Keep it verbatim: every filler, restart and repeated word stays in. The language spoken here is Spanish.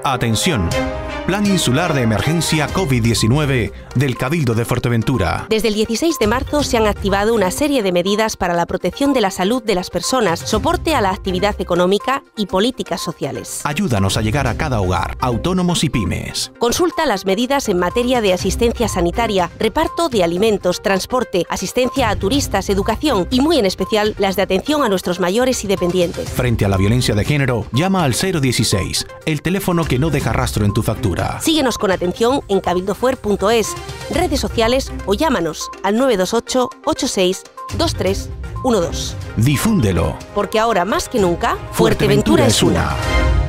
Atención. Plan Insular de Emergencia COVID diecinueve del Cabildo de Fuerteventura. Desde el dieciséis de marzo se han activado una serie de medidas para la protección de la salud de las personas, soporte a la actividad económica y políticas sociales. Ayúdanos a llegar a cada hogar, autónomos y pymes. Consulta las medidas en materia de asistencia sanitaria, reparto de alimentos, transporte, asistencia a turistas, educación y muy en especial las de atención a nuestros mayores y dependientes. Frente a la violencia de género, llama al cero dieciséis, el teléfono que no deja rastro en tu factura. Síguenos con atención en cabildofuer punto es, redes sociales o llámanos al nueve dos ocho, ocho seis, dos tres uno dos. Difúndelo. Porque ahora más que nunca, Fuerteventura, Fuerteventura es una.